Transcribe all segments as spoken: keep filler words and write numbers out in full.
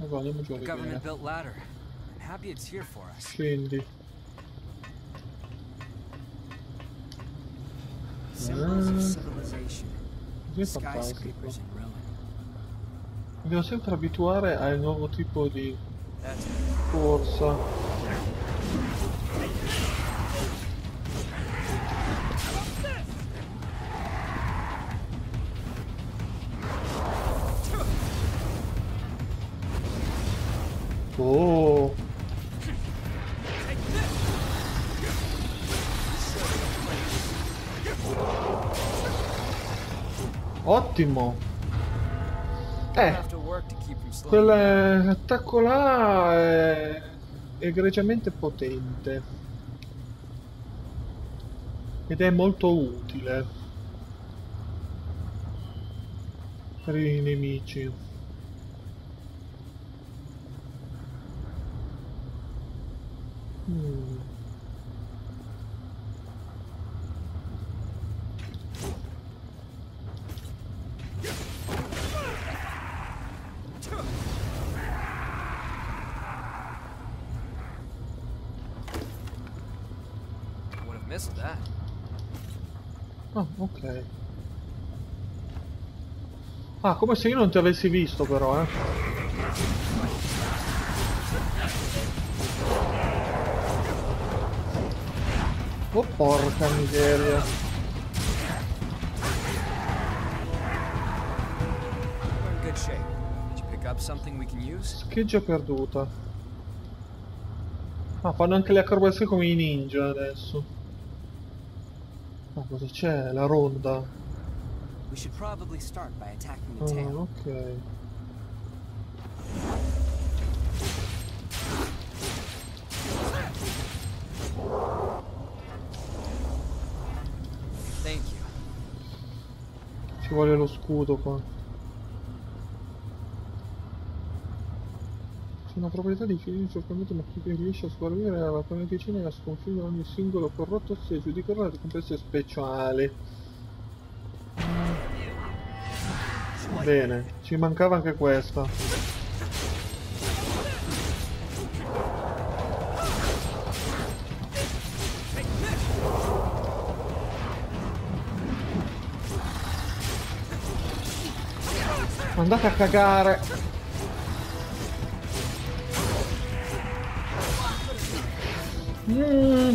Allora, andiamo giù a A vedere. government built ladder. I'm happy it's here for us. Scendi. Symbols of Ah, civilization. così è fantastico. Skyscrapers in ruin. Mi devo sempre abituare al nuovo tipo di That's it. corsa. Oh! Ottimo! Eh, quell'attacco là è egregiamente potente ed è molto utile per i nemici. Hmm. Missed that. Ah, ok. Ah, come se io non ti avessi visto però, eh. Oh, porca miseria. We're in good shape. Did you pick up something we can use? Scheggia perduta. Ah, fanno anche le acrobazie come i ninja adesso. Ah, cosa c'è? La ronda. We should probably start by attacking the Ah, tail. ok. Thank you. Ci vuole lo scudo qua. C'è una proprietà di fili certamente ma chi riesce a sopravvivere alla pianificina e a sconfiggere ogni singolo corrotto si aggiudicherà le ricompense speciali. Bene, ci mancava anche questa. Andate a cagare. Mm.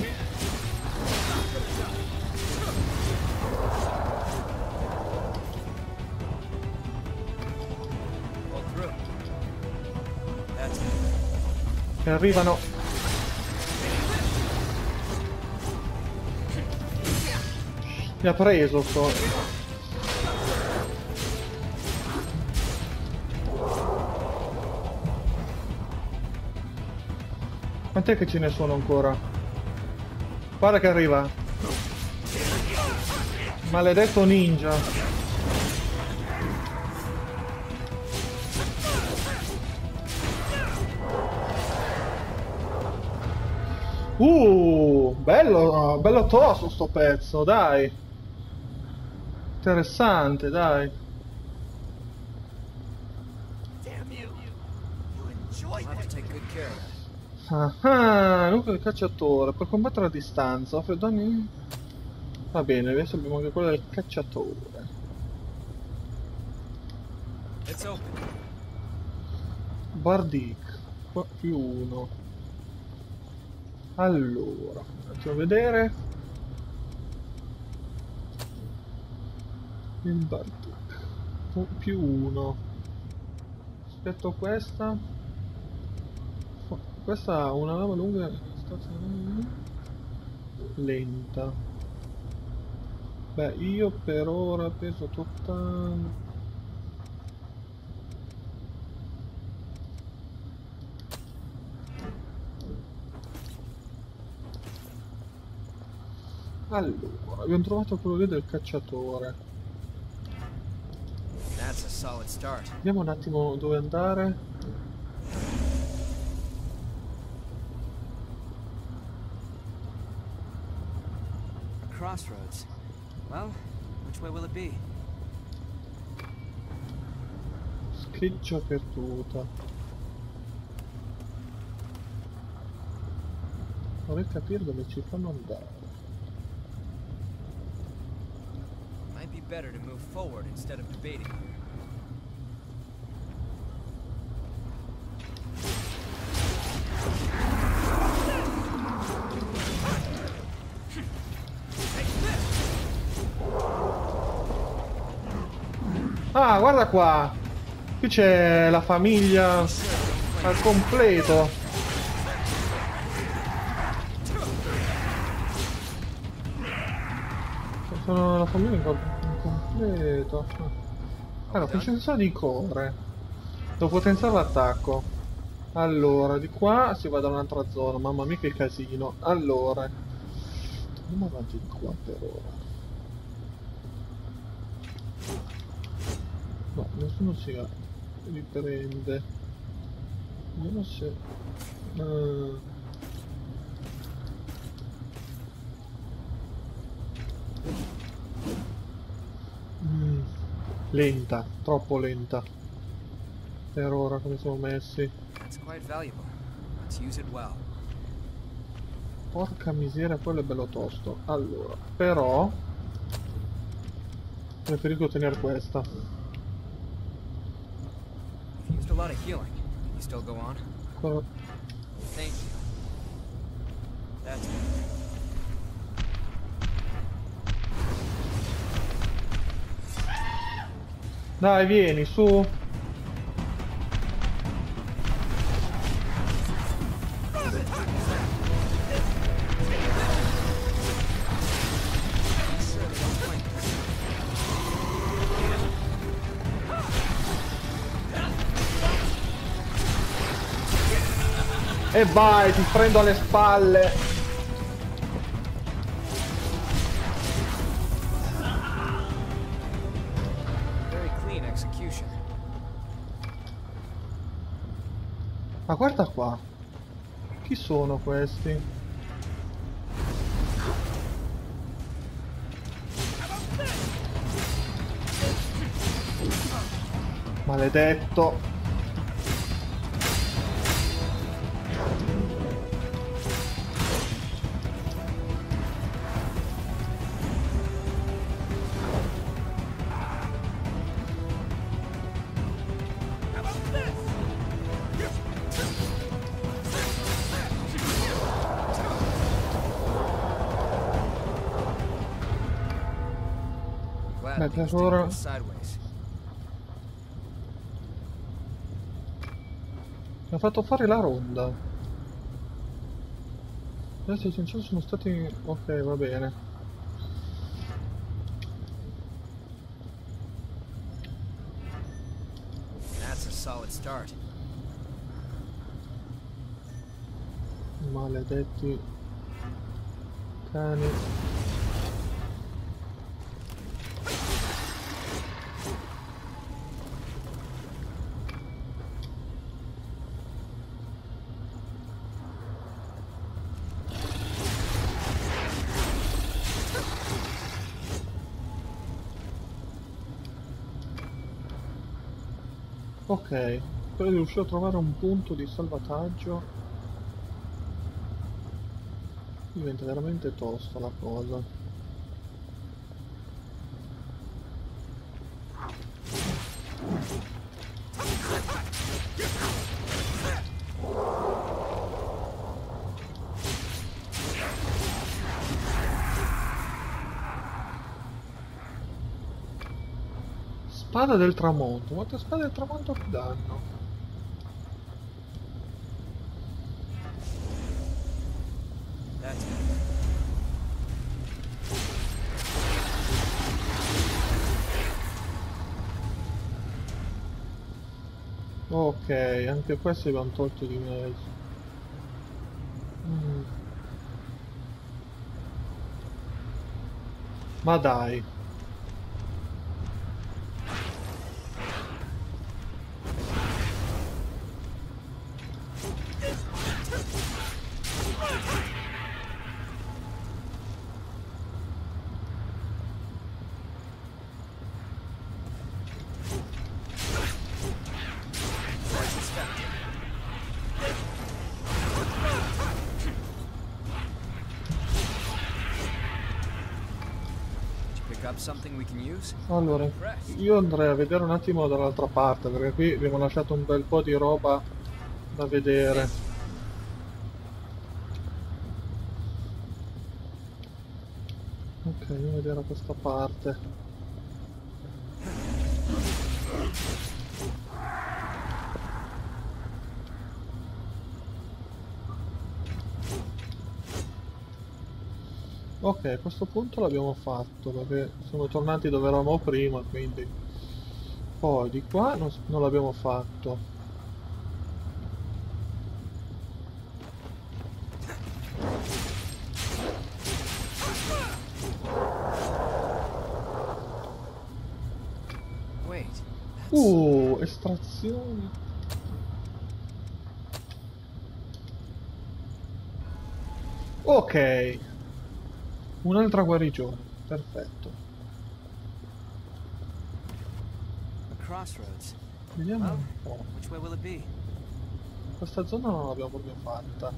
Che arrivano. Mi ha preso sto. Quant'è che ce ne sono ancora? Guarda che arriva. Maledetto ninja. Uh, bello, bello tosto sto pezzo, dai. Interessante, dai. Ah, ah, nucleo del cacciatore. Per combattere a distanza offre danni. Va bene, adesso abbiamo anche quello del cacciatore. Bardic. Qua più uno. Allora, facciamo vedere. Il Bardic. Più uno. Rispetto a questa. Questa ha una lama lunga lenta. Beh, io per ora peso totale. Allora, abbiamo trovato quello lì del cacciatore. Vediamo un attimo dove andare. Crossroads. Well, which way will it be? Scheggia perduta. Vorrei capire dove ci fanno andare. Might be better to move forward instead of debating. Ah, guarda qua! Qui c'è la famiglia al completo. Sono la famiglia in, in completo. Allora, potenziale di core. Devo potenziare l'attacco. Allora, di qua si va da un'altra zona. Mamma mia che casino. Allora, andiamo avanti di qua per ora. No, nessuno si riprende. Vediamo se... Uh... Mm. Lenta, troppo lenta. Per ora come siamo messi. It's quite valuable. Let's use it well. Porca miseria, quello è bello tosto. Allora, però... preferisco tenere questa. Used a lot of healing. Can you still go on? Quello... Thank you. That's it. Dai, vieni, su. E vai, ti prendo alle spalle. Very clean execution. Ma guarda qua. Chi sono questi? Maledetto. Glad per things ora- didn't go sideways. Mi ha fatto fare la ronda. Adesso i sensori sono stati... ok, va bene. That's a solid start. Maledetti cani. Ok, spero di riuscire a trovare un punto di salvataggio. Diventa veramente tosta la cosa. Spada del tramonto. Quante spade del tramonto ti danno? That's it. Ok, anche questi abbiamo tolto di mezzo. Mm. Ma dai. Pick up something we can use? Allora, io andrei a vedere un attimo dall'altra parte, perché qui abbiamo lasciato un bel po' di roba da vedere. Ok, andiamo a vedere questa parte. Ok, a questo punto l'abbiamo fatto, perché siamo tornati dove eravamo prima, quindi... Poi di qua non, non l'abbiamo fatto. Wait. Uh, estrazione. Ok. Un'altra guarigione. Perfetto. A crossroads. Vediamo Well, un po'. which way will it be? Questa zona non l'abbiamo proprio fatta.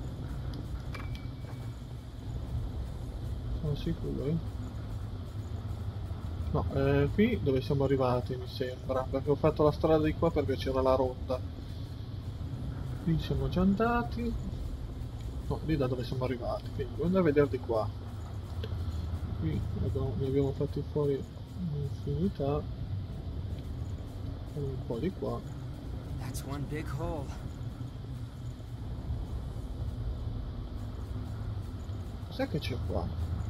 Sono sicuri? No, eh, qui dove siamo arrivati mi sembra, perché ho fatto la strada di qua perché c'era la ronda. Qui siamo già andati. No, lì da dove siamo arrivati, quindi devo andare a vedere di qua. Qui abbiamo, ne abbiamo fatti fuori un'infinità. Un po' di qua. That's one big hole. Cos'è che c'è qua?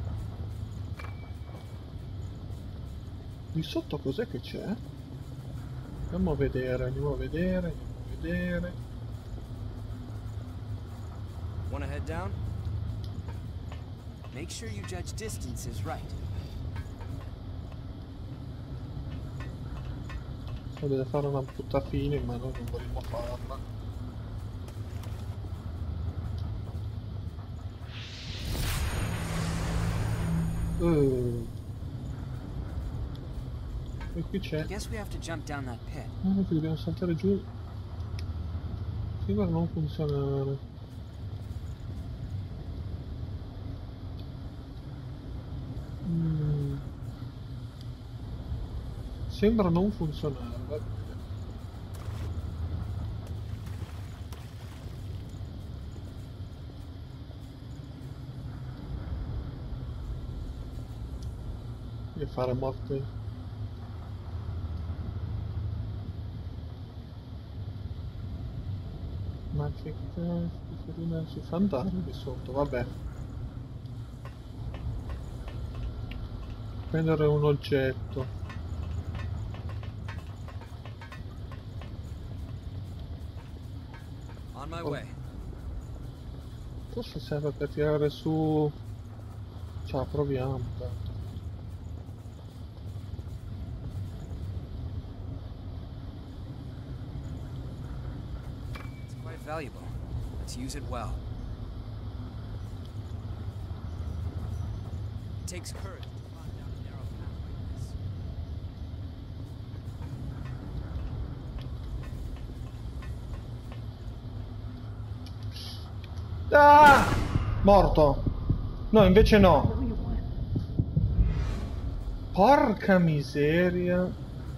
Di sotto cos'è che c'è? Andiamo a vedere, andiamo a vedere, andiamo a vedere. Wanna head down? Make sure you judge distances right. So, deve fare una brutta fine, ma noi non vogliamo farla. Uh. E qui c'è. I guess we have to jump down that pit. Ah, qui dobbiamo saltare giù. Sembra non funzionare. Mm. Sembra non funzionare. Va bene. E fare morte. Magic Test, si fa andare di sotto, vabbè. Prendere un oggetto. On my way. Forse serve per tirare su. Ciao, proviamo. Tanto. It's quite valuable. Let's use it well. It takes courage to climb down a narrow path like this. Ah! Morto! No, invece no. Porca miseria.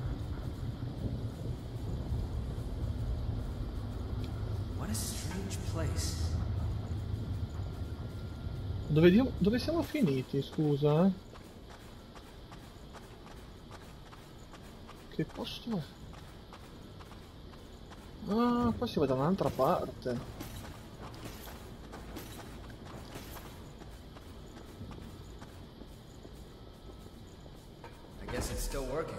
What a strange place. Dove, dio- dove siamo finiti, scusa? eh? Che posto è? Ah, qua si va da un'altra parte. I guess it's still working.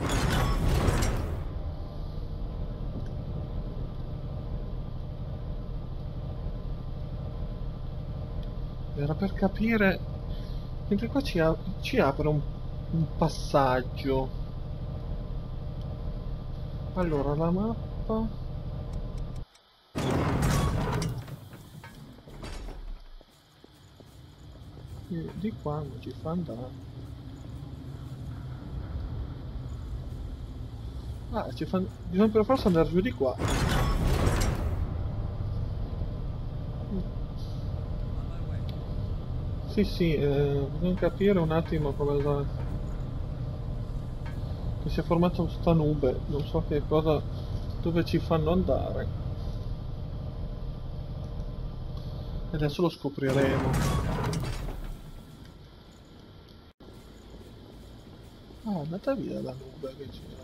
Era per capire. Mentre qua ci, a- ci apre un, un passaggio. Allora, la mappa. E di qua non ci fa andare. Ah, ci fa. Bisogna per forza andare giù di qua. On my way. Sì, sì, eh, bisogna capire un attimo come la. che si è formata questa nube, non so che cosa, dove ci fanno andare. E adesso lo scopriremo. Ah, è andata via la nube che c'era.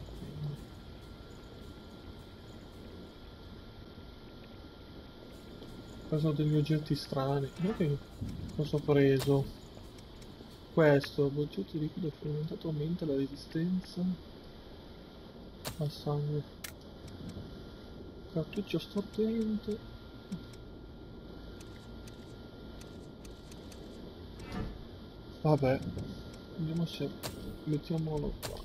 Ho preso degli oggetti strani. Ok, cosa ho preso? Questo, oggetto liquido fermentato aumenta la resistenza al sangue. Cartuccio stordente. Vabbè, vediamo se mettiamolo qua.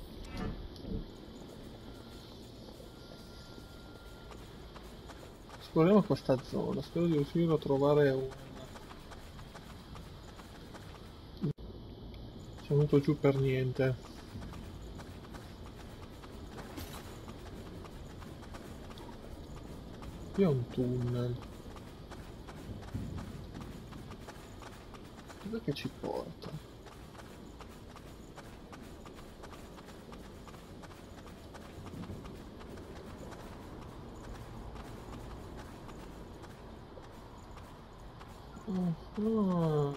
Esploriamo questa zona, spero di riuscire a trovare un... Sono venuto giù per niente. Qui è un tunnel. Dov'è che ci porta? Ah,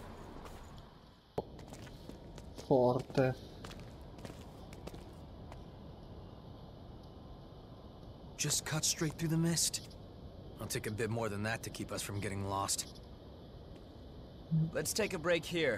forte. Just cut straight through the mist. I'll take a bit more than that to keep us from getting lost. Let's take a break here.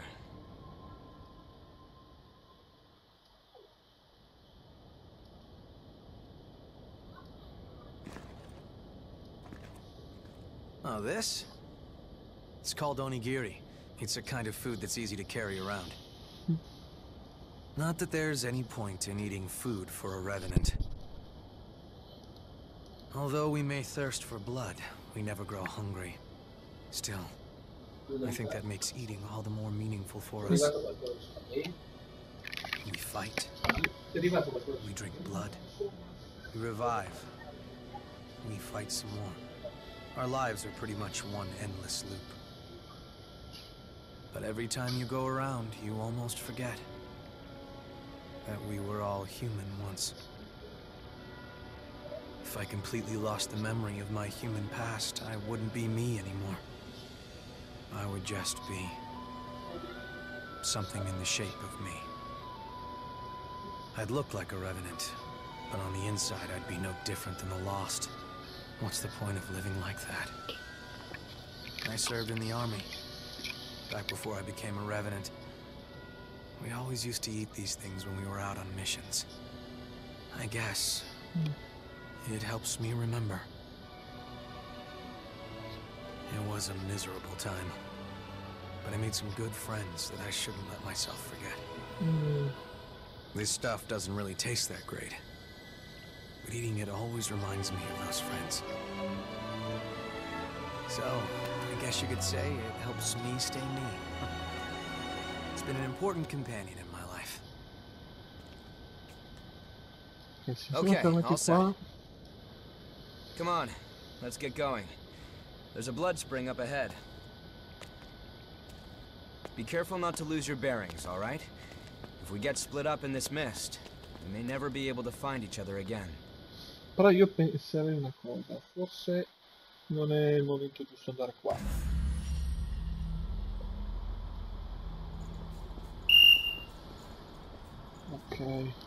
Oh, this? It's called onigiri. It's a kind of food that's easy to carry around. Not that there's any point in eating food for a revenant. Although we may thirst for blood, we never grow hungry. Still, I think that makes eating all the more meaningful for us. We fight. We drink blood. We revive. We fight some more. Our lives are pretty much one endless loop. But every time you go around, you almost forget that we were all human once. If I completely lost the memory of my human past, I wouldn't be me anymore. I would just be something in the shape of me. I'd look like a revenant, but on the inside I'd be no different than the lost. What's the point of living like that? I served in the army, back before I became a revenant. We always used to eat these things when we were out on missions. I guess it helps me remember. It was a miserable time, but I made some good friends that I shouldn't let myself forget. Mm. This stuff doesn't really taste that great, but eating it always reminds me of those friends. So, I guess you could say it helps me stay me. It's been an important companion in my life. Okay, all set. Come on, let's get going. There's a blood spring up ahead. Be careful not to lose your bearings, all right? If we get split up in this mist, we may never be able to find each other again. Però io penserei una cosa, forse non è il momento giusto andare qua. Ok.